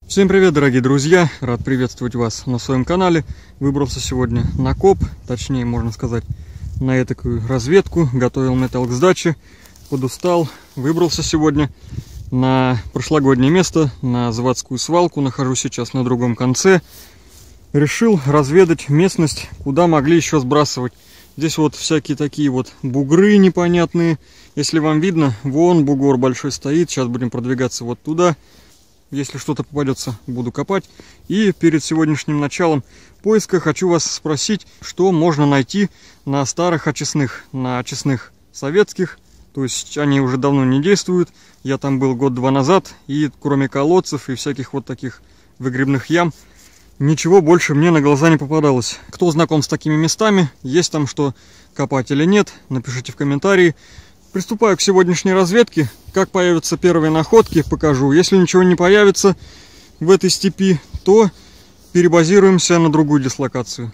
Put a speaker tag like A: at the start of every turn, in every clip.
A: Всем привет, дорогие друзья! Рад приветствовать вас на своем канале. Выбрался сегодня на коп, точнее, можно сказать, на этакую разведку. Готовил металл к сдаче, подустал. Выбрался сегодня на прошлогоднее место, на заводскую свалку. Нахожусь сейчас на другом конце. Решил разведать местность, куда могли еще сбрасывать. Здесь вот всякие такие вот бугры непонятные. Если вам видно, вон бугор большой стоит. Сейчас будем продвигаться вот туда. Если что-то попадется, буду копать. И перед сегодняшним началом поиска хочу вас спросить, что можно найти на старых очистных, на очистных советских. То есть они уже давно не действуют. Я там был год-два назад, и кроме колодцев и всяких вот таких выгребных ям, ничего больше мне на глаза не попадалось. Кто знаком с такими местами, есть там что копать или нет, напишите в комментарии. Приступаю к сегодняшней разведке. Как появятся первые находки, покажу. Если ничего не появится в этой степи, то перебазируемся на другую дислокацию.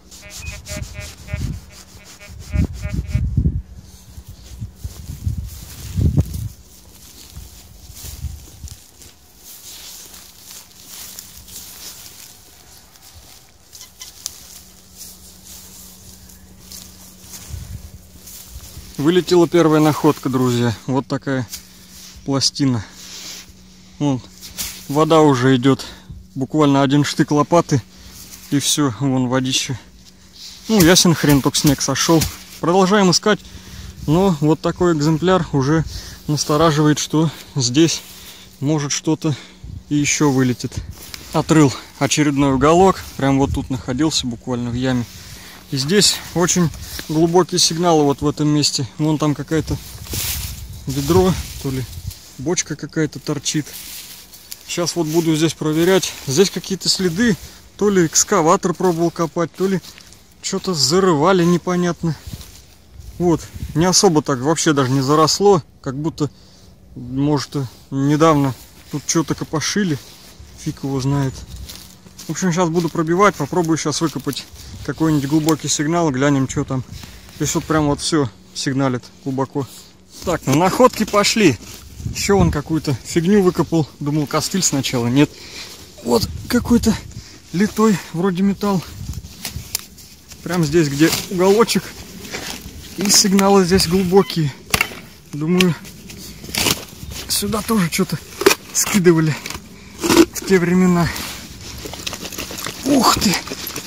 A: Вылетела первая находка, друзья. Вот такая пластина. Вон, вода уже идет. Буквально один штык лопаты. И все, вон водище. Ну, ясен хрен, только снег сошел. Продолжаем искать. Но вот такой экземпляр уже настораживает, что здесь может что-то и еще вылетит. Отрыл очередной уголок. Прям вот тут находился, буквально в яме. И здесь очень глубокие сигналы вот в этом месте. Вон там какая-то ведро, то ли бочка какая-то торчит. Сейчас вот буду здесь проверять. Здесь какие-то следы. То ли экскаватор пробовал копать, то ли что-то зарывали непонятно. Вот. Не особо так вообще даже не заросло. Как будто, может, недавно тут что-то копошили. Фиг его знает. В общем, сейчас буду пробивать. Попробую сейчас выкопать какой-нибудь глубокий сигнал, глянем, что там. Здесь вот прям вот все сигналит глубоко. Так, ну находки пошли. Еще он какую-то фигню выкопал. Думал, костыль сначала. Нет. Вот какой-то литой вроде металл. Прям здесь, где уголочек. И сигналы здесь глубокие. Думаю, сюда тоже что-то скидывали в те времена. Ух ты!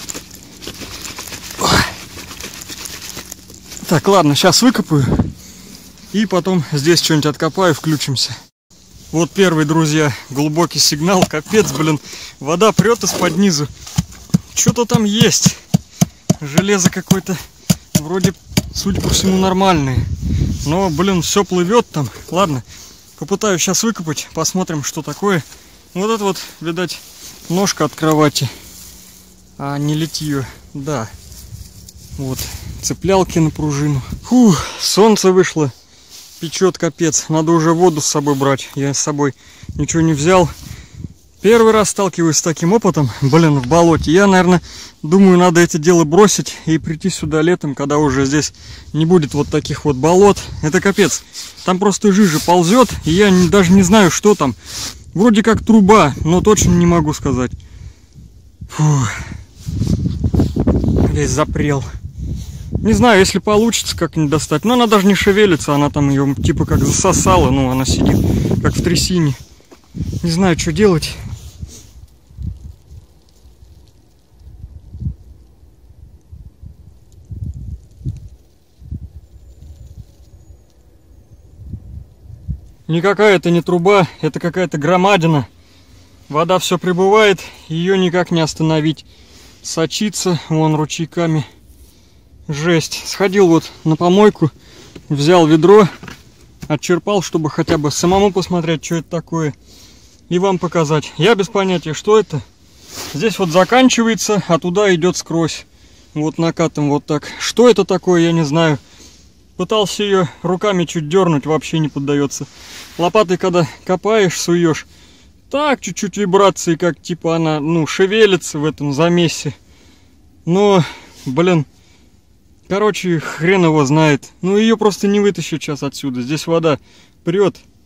A: Так, ладно, сейчас выкопаю. И потом здесь что-нибудь откопаю, включимся. Вот первый, друзья, глубокий сигнал. Капец, блин, вода прет из-под низу. Что-то там есть. Железо какое-то, вроде, судя по всему, нормальное. Но, блин, все плывет там. Ладно, попытаюсь сейчас выкопать, посмотрим, что такое. Вот это вот, видать, ножка от кровати. А не литье, да. Вот, цеплялки на пружину. Фух, солнце вышло. Печет капец. Надо уже воду с собой брать. Я с собой ничего не взял. Первый раз сталкиваюсь с таким опытом. Блин, в болоте. Я, наверное, думаю, надо это дело бросить и прийти сюда летом, когда уже здесь не будет вот таких вот болот. Это капец. Там просто жижа ползет, и я даже не знаю, что там. Вроде как труба, но точно не могу сказать. Фух. Весь запрел. Не знаю, если получится как-нибудь достать. Но она даже не шевелится. Она там ее типа как засосала. Ну, она сидит как в трясине. Не знаю, что делать. Никакая это не труба. Это какая-то громадина. Вода все прибывает. Ее никак не остановить. Сочится вон ручейками. Жесть. Сходил вот на помойку, взял ведро, отчерпал, чтобы хотя бы самому посмотреть, что это такое, и вам показать. Я без понятия, что это. Здесь вот заканчивается, а туда идет сквозь. Вот накатом вот так. Что это такое, я не знаю. Пытался ее руками чуть дернуть, вообще не поддается. Лопатой, когда копаешь, суешь, так чуть-чуть вибрации, как типа она, ну, шевелится в этом замесе. Но, блин, короче, хрен его знает. Ну, ее просто не вытащить сейчас отсюда. Здесь вода прет.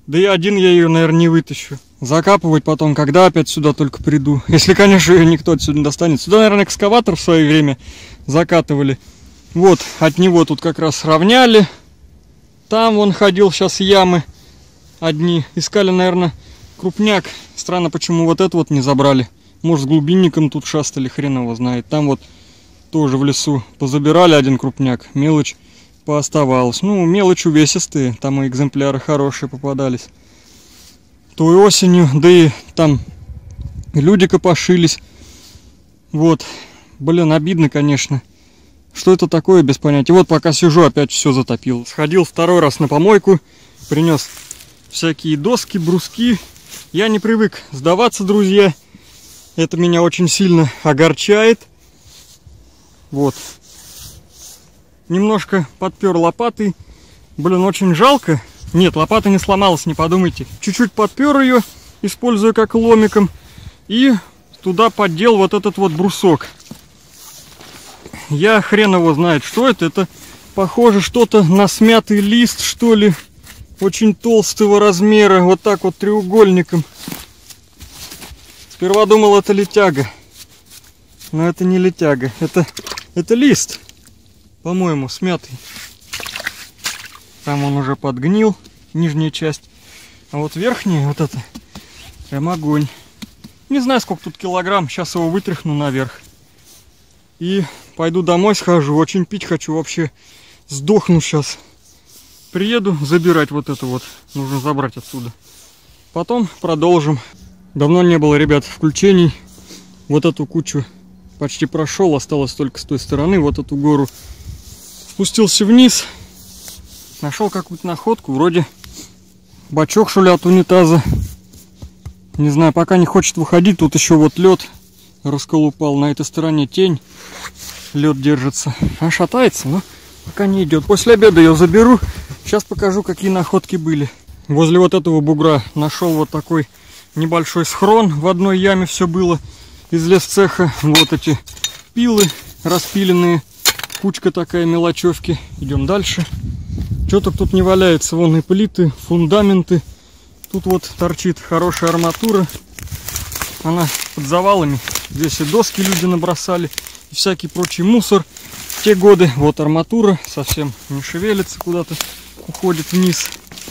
A: Да и один я ее, наверное, не вытащу. Закапывать потом, когда опять сюда только приду. Если, конечно, ее никто отсюда не достанет. Сюда, наверное, экскаватор в свое время закатывали. Вот, от него тут как раз равняли. Там вон ходил сейчас ямы одни. Искали, наверное, крупняк. Странно, почему вот это вот не забрали. Может, с глубинником тут шастали, хрен его знает. Там вот тоже в лесу позабирали один крупняк. Мелочь пооставалась. Ну, мелочь увесистые. Там и экземпляры хорошие попадались. Той осенью, да и там люди копошились. Вот. Блин, обидно, конечно. Что это такое, без понятия. Вот пока сижу, опять все затопил. Сходил второй раз на помойку. Принес всякие доски, бруски. Я не привык сдаваться, друзья. Это меня очень сильно огорчает. Вот. Немножко подпер лопатой. Блин, очень жалко. Нет, лопата не сломалась, не подумайте. Чуть-чуть подпер ее, используя как ломиком. И туда поддел вот этот вот брусок. Я хрен его знает, что это. Это похоже что-то на смятый лист, что ли. Очень толстого размера. Вот так вот треугольником. Сперва думал, это летяга. Но это не летяга. Это лист. По-моему, смятый. Там он уже подгнил, нижняя часть. А вот верхняя, вот это, прям огонь. Не знаю, сколько тут килограмм. Сейчас его вытряхну наверх. И пойду домой схожу. Очень пить хочу, вообще сдохну сейчас. Приеду забирать вот это вот. Нужно забрать отсюда. Потом продолжим. Давно не было, ребят, включений. Вот эту кучу почти прошел. Осталось только с той стороны. Вот эту гору. Спустился вниз. Нашел какую-то находку, вроде бачок, что ли, от унитаза. Не знаю, пока не хочет выходить. Тут еще вот лед расколупал. На этой стороне тень. Лед держится. Она шатается, но пока не идет. После обеда ее заберу. Сейчас покажу, какие находки были. Возле вот этого бугра нашел вот такой небольшой схрон. В одной яме все было из лесцеха. Вот эти пилы распиленные. Кучка такая мелочевки. Идем дальше. Что-то тут не валяется. Вон и плиты, фундаменты. Тут вот торчит хорошая арматура. Она под завалами. Здесь и доски люди набросали. И всякий прочий мусор. В те годы вот арматура совсем не шевелится. Куда-то уходит вниз.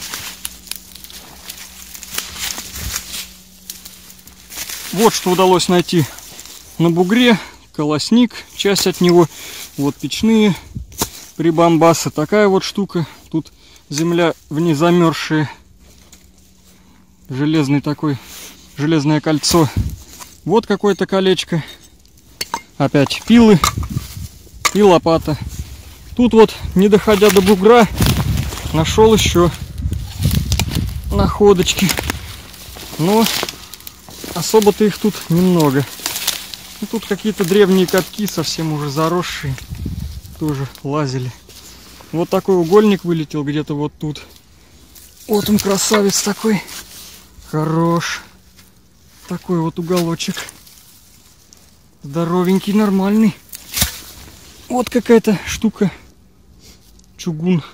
A: Вот что удалось найти на бугре. Колосник, часть от него. Вот печные прибамбасы. Такая вот штука. Тут земля в ней замерзшая. Железный такой, железное кольцо. Вот какое-то колечко. Опять пилы и лопата. Тут вот, не доходя до бугра, нашел еще находочки. Но особо-то их тут немного. И тут какие-то древние катки, совсем уже заросшие. Тоже лазили. Вот такой угольник вылетел где-то вот тут. Вот он, красавец такой. Хорош. Такой вот уголочек. Здоровенький, нормальный. Вот какая-то штука. Чугун.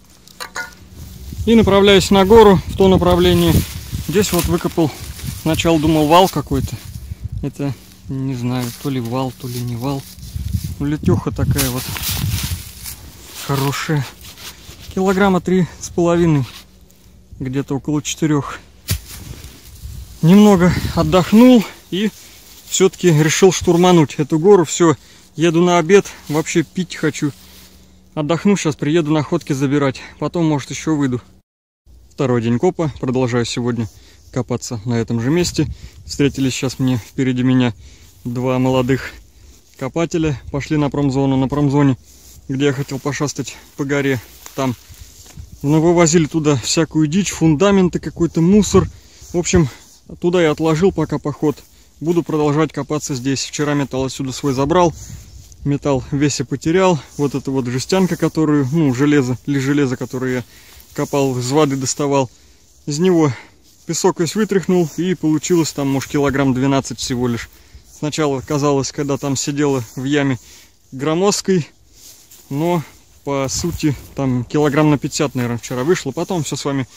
A: И направляюсь на гору, в то направление. Здесь вот выкопал. Сначала думал, вал какой-то. Это, не знаю, то ли вал, то ли не вал. Летеха такая вот. Хорошая. Килограмма 3,5. Где-то около 4. Немного отдохнул и все-таки решил штурмануть эту гору. Все, еду на обед. Вообще пить хочу. Отдохну, сейчас приеду находки забирать. Потом, может, еще выйду. Второй день копа. Продолжаю сегодня копаться на этом же месте. Встретились сейчас мне впереди меня два молодых копателя. Пошли на промзону. На промзоне, где я хотел пошастать по горе, там вывозили туда всякую дичь, фундаменты, какой-то мусор. В общем, туда я отложил пока поход. Буду продолжать копаться здесь. Вчера металл отсюда свой забрал. Металл весь и потерял. Вот эта вот жестянка, которую, ну, железо, которое я копал, из воды доставал. Из него песок весь вытряхнул, и получилось там, может, килограмм 12 всего лишь. Сначала казалось, когда там сидела в яме громоздкой, но по сути там килограмм на 50, наверное, вчера вышло. Потом все с вами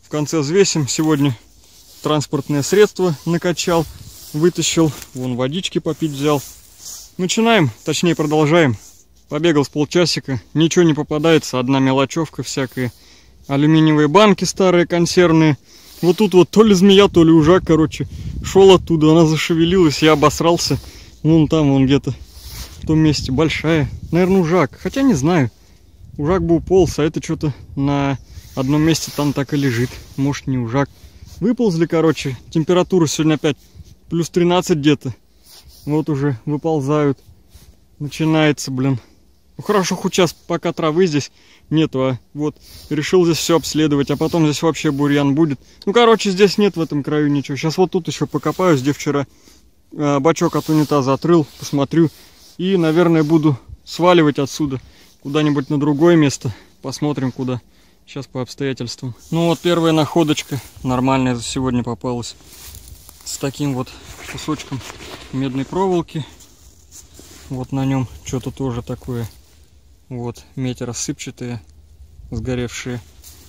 A: в конце взвесим. Сегодня транспортное средство накачал, вытащил. Вон водички попить взял. Начинаем, точнее продолжаем. Побегал с полчасика, ничего не попадается, одна мелочевка всякая. Алюминиевые банки старые, консервные. Вот тут вот то ли змея, то ли ужак, короче. Шел оттуда, она зашевелилась, я обосрался. Вон там, вон где-то в том месте большая. Наверное, ужак, хотя не знаю. Ужак бы уполз, а это что-то на одном месте там так и лежит. Может, не ужак. Выползли, короче. Температура сегодня опять плюс 13 где-то. Вот уже выползают. Начинается, блин. Ну хорошо, хоть сейчас пока травы здесь нету, а вот решил здесь все обследовать, а потом здесь вообще бурьян будет. Ну короче, здесь нет в этом краю ничего. Сейчас вот тут еще покопаюсь, где вчера бачок от унитаза отрыл, посмотрю. И, наверное, буду сваливать отсюда куда-нибудь на другое место. Посмотрим куда. Сейчас по обстоятельствам. Ну вот первая находочка нормальная за сегодня попалась. С таким вот кусочком медной проволоки. Вот на нем что-то тоже такое. Вот медь рассыпчатая, сгоревшие.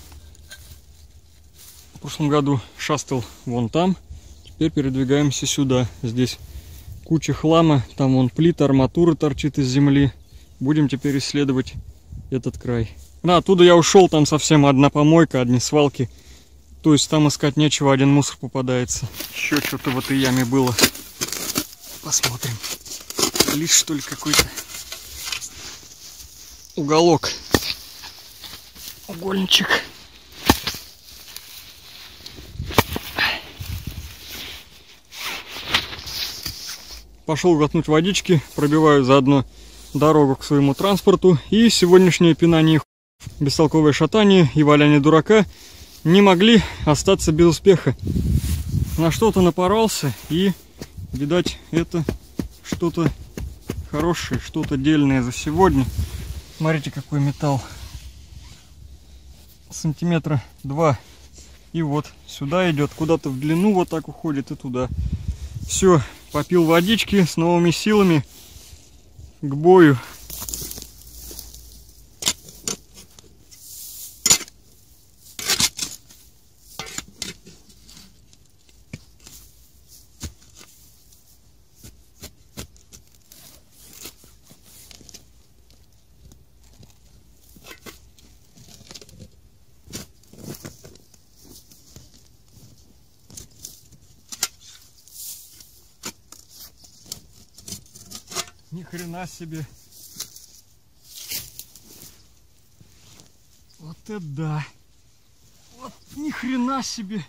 A: В прошлом году шастал вон там. Теперь передвигаемся сюда. Здесь куча хлама. Там вон плита, арматура торчит из земли. Будем теперь исследовать этот край. Да, оттуда я ушел. Там совсем одна помойка, одни свалки. То есть там искать нечего, один мусор попадается. Еще что-то в этой яме было. Посмотрим. Лишь что ли какой-то уголок. Угольничек. Пошел глотнуть водички, пробиваю заодно дорогу к своему транспорту. И сегодняшнее пинание, бестолковое шатание и валяние дурака не могли остаться без успеха. На что-то напоролся, и, видать, это что-то хорошее, что-то дельное за сегодня. Смотрите, какой металл. Сантиметра 2. И вот сюда идет, куда-то в длину вот так уходит и туда. Все, попил водички, с новыми силами к бою. Ни хрена себе. Вот это да. Вот ни хрена себе.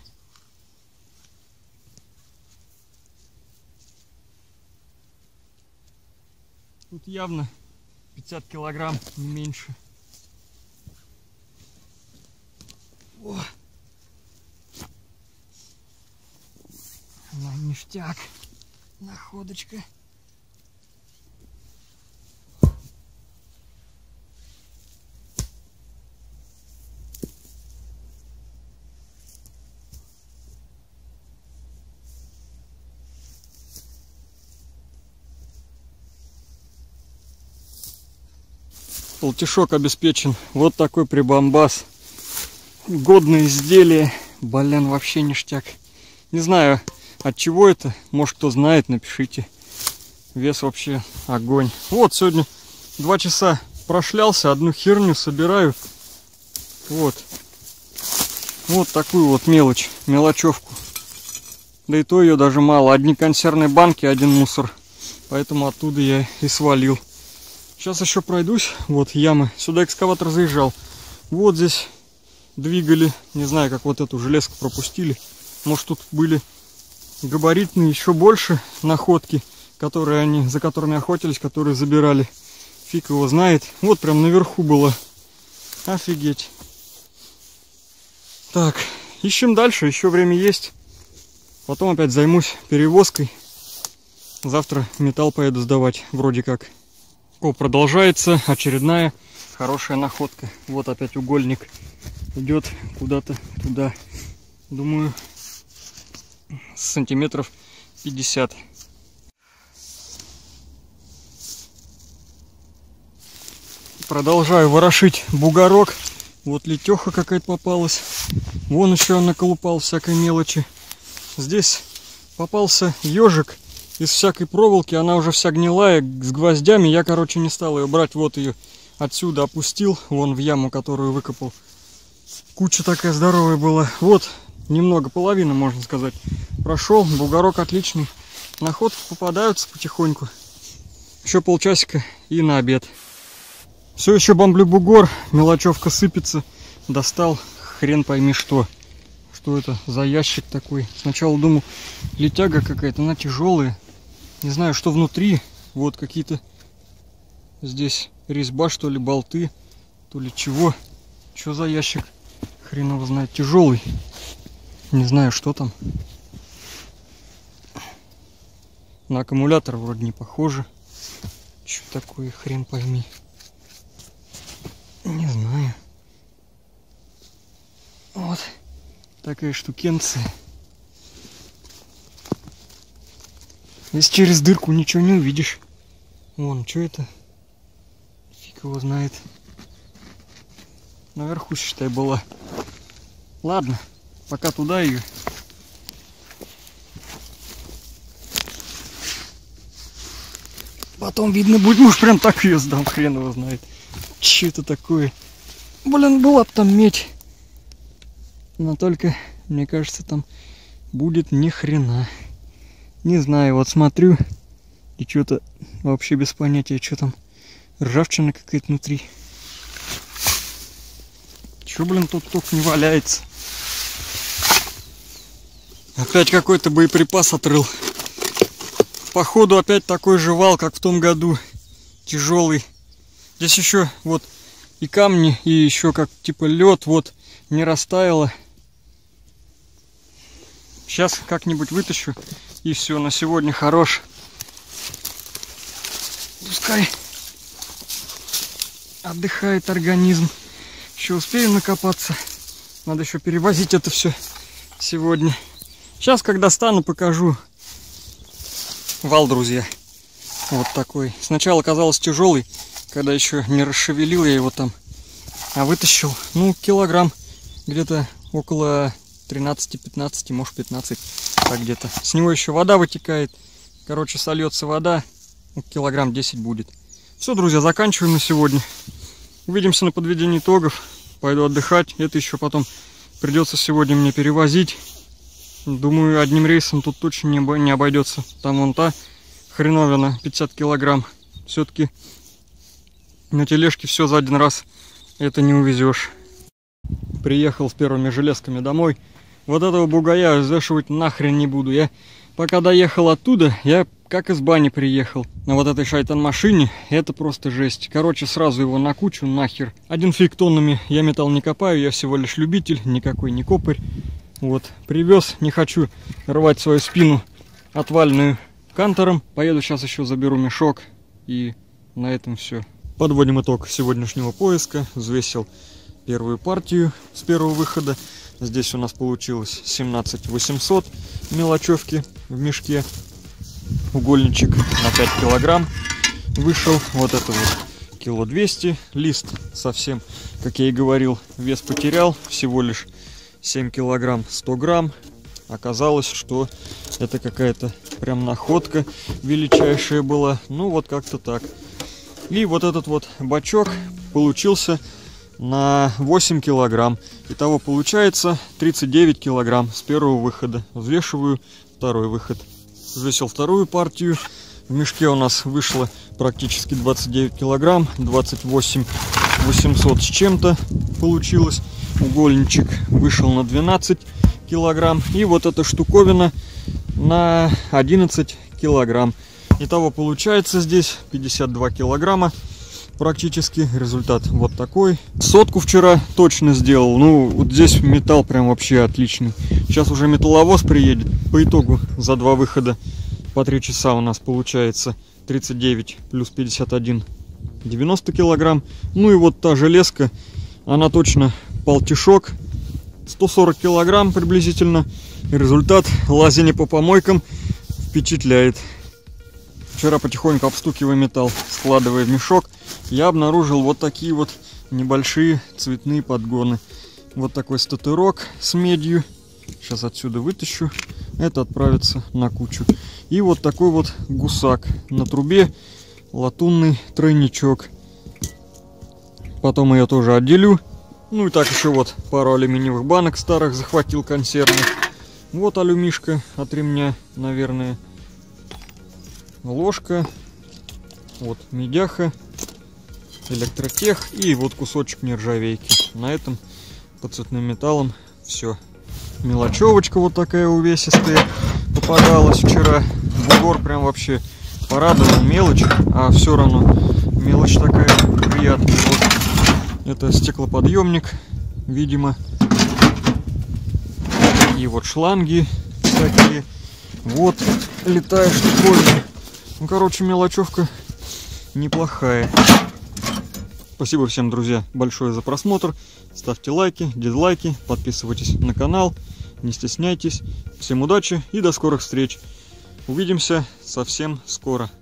A: Тут явно 50 килограмм, не меньше. О! На ништяк. Находочка. Полтишок обеспечен. Вот такой прибамбас. Годное изделие. Блин, вообще ништяк. Не знаю, от чего это. Может, кто знает, напишите. Вес вообще огонь. Вот, сегодня 2 часа прошлялся, одну херню собираю. Вот. Вот такую вот мелочь, мелочевку. Да и то ее даже мало. Одни консервные банки, один мусор. Поэтому оттуда я и свалил. Сейчас еще пройдусь. Вот яма. Сюда экскаватор заезжал. Вот здесь двигали. Не знаю, как вот эту железку пропустили. Может, тут были габаритные еще больше находки, которые за которыми охотились, которые забирали. Фиг его знает. Вот прям наверху было. Офигеть. Так, ищем дальше. Еще время есть. Потом опять займусь перевозкой. Завтра металл поеду сдавать. Вроде как. О, продолжается очередная хорошая находка. Вот опять угольник идет куда-то туда. Думаю, сантиметров 50. Продолжаю ворошить бугорок. Вот летеха какая-то попалась. Вон еще он наколупал всякой мелочи. Здесь попался ежик из всякой проволоки. Она уже вся гнилая, с гвоздями. Я, короче, не стал ее брать. Вот ее отсюда опустил. Вон в яму, которую выкопал. Куча такая здоровая была. Вот, немного, половина, можно сказать, прошел. Бугорок отличный. Находки попадаются потихоньку. Еще полчасика и на обед. Все еще бомблю бугор. Мелочевка сыпется. Достал хрен пойми что. Что это за ящик такой? Сначала думал, летяга какая-то, она тяжелая. Не знаю, что внутри. Вот какие-то здесь резьба, что ли, болты. То ли чего. Что за ящик? Хрен его знает. Тяжелый. Не знаю, что там. На аккумулятор вроде не похоже. Что такое, хрен пойми. Не знаю. Вот такая штукенция. Если через дырку ничего не увидишь. Вон, что это? Фиг его знает. Наверху, считай, была. Ладно, пока туда ее. Потом видно будет, может, прям так ее сдам, хрен его знает. Че это такое? Блин, была бы там медь. Но только, мне кажется, там будет ни хрена. Не знаю, вот смотрю. И что-то вообще без понятия, что там. Ржавчина какая-то внутри. Че, блин, тут только не валяется. Опять какой-то боеприпас отрыл. Походу опять такой же вал, как в том году. Тяжелый. Здесь еще вот и камни, и еще как типа лед вот не растаяло. Сейчас как-нибудь вытащу. И все, на сегодня хорош. Пускай отдыхает организм. Еще успеем накопаться. Надо еще перевозить это все сегодня. Сейчас, когда стану, покажу. Вал, друзья. Вот такой. Сначала казалось тяжелый, когда еще не расшевелил я его там. А вытащил, ну, килограмм. Где-то около 13-15, может 15. Так где-то. С него еще вода вытекает. Короче, сольется вода. Килограмм 10 будет. Все, друзья, заканчиваем на сегодня. Увидимся на подведении итогов. Пойду отдыхать. Это еще потом придется сегодня мне перевозить. Думаю, одним рейсом тут точно не обойдется. Там вон та хреновина, 50 килограмм. Все-таки на тележке все за один раз это не увезешь. Приехал с первыми железками домой. Вот этого бугая взвешивать нахрен не буду. Я пока доехал оттуда, я как из бани приехал. На вот этой шайтан-машине это просто жесть. Короче, сразу его на кучу нахер. Один фиг тоннами я металл не копаю, я всего лишь любитель, никакой не копарь. Вот, привез, не хочу рвать свою спину отвальную кантором. Поеду сейчас еще заберу мешок, и на этом все. Подводим итог сегодняшнего поиска. Взвесил первую партию с первого выхода. Здесь у нас получилось 17 800 мелочевки в мешке. Угольничек на 5 килограмм вышел. Вот это вот кило 200. Лист совсем, как я и говорил, вес потерял. Всего лишь 7 килограмм 100 грамм. Оказалось, что это какая-то прям находка величайшая была. Ну вот как-то так. И вот этот вот бачок получился на 8 килограмм. Итого получается 39 килограмм с первого выхода. Взвешиваю второй выход. Взвесил вторую партию. В мешке у нас вышло практически 29 килограмм. 28 800 с чем-то получилось. Угольничек вышел на 12 килограмм. И вот эта штуковина на 11 килограмм. Итого получается здесь 52 килограмма практически. Результат вот такой. Сотку вчера точно сделал. Ну, вот здесь металл прям вообще отличный. Сейчас уже металловоз приедет. По итогу за два выхода по 3 часа у нас получается 39 плюс 51 90 килограмм. Ну и вот та железка, она точно полтишок, 140 килограмм приблизительно. Результат лазения по помойкам впечатляет. Вчера потихоньку обстукивая металл, складывая в мешок, я обнаружил вот такие вот небольшие цветные подгоны. Вот такой статорок с медью. Сейчас отсюда вытащу. Это отправится на кучу. И вот такой вот гусак на трубе. Латунный тройничок. Потом я тоже отделю. Ну и так еще вот пару алюминиевых банок старых захватил консервных. Вот алюмишка от ремня, наверное. Ложка. Вот медяха. Электротех. И вот кусочек нержавейки. На этом по цветным металлам все. Мелочевочка вот такая увесистая попадалась вчера. Бугор прям вообще порадовал, мелочь, а все равно мелочь такая приятная. Вот. Это стеклоподъемник, видимо. Такие вот шланги такие. Вот летаешь штуковина. Ну, короче, мелочевка неплохая. Спасибо всем, друзья, большое за просмотр. Ставьте лайки, дизлайки, подписывайтесь на канал. Не стесняйтесь. Всем удачи и до скорых встреч. Увидимся совсем скоро.